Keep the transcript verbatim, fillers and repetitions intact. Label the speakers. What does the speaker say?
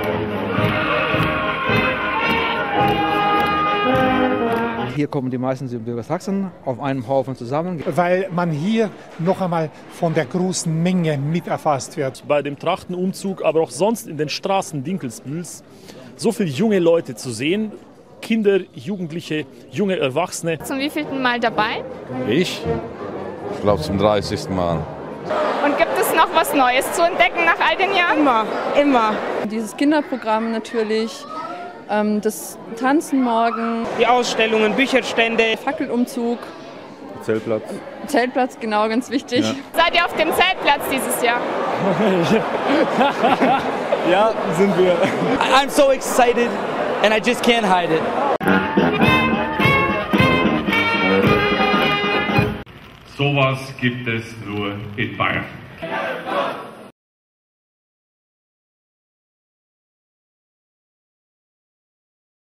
Speaker 1: Hier kommen die meisten Siebenbürger Sachsen auf einem Haufen zusammen.
Speaker 2: Weil man hier noch einmal von der großen Menge mit erfasst wird.
Speaker 3: Bei dem Trachtenumzug, aber auch sonst in den Straßen Dinkelsbühls, so viele junge Leute zu sehen. Kinder, Jugendliche, junge Erwachsene.
Speaker 4: Zum wievielten Mal dabei?
Speaker 5: Ich? Ich glaube zum dreißigsten Mal.
Speaker 4: Und gibt es noch was Neues zu entdecken nach all den Jahren?
Speaker 6: Immer, immer.
Speaker 7: Dieses Kinderprogramm natürlich, ähm, das Tanzen morgen.
Speaker 6: Die Ausstellungen, Bücherstände.
Speaker 7: Fackelumzug.
Speaker 5: Zeltplatz.
Speaker 7: Zeltplatz, genau, ganz wichtig.
Speaker 5: Ja.
Speaker 4: Seid ihr auf dem Zeltplatz dieses Jahr?
Speaker 8: Ja, sind wir. I'm so excited and I just can't hide it.
Speaker 9: Sowas gibt es nur in Bayern.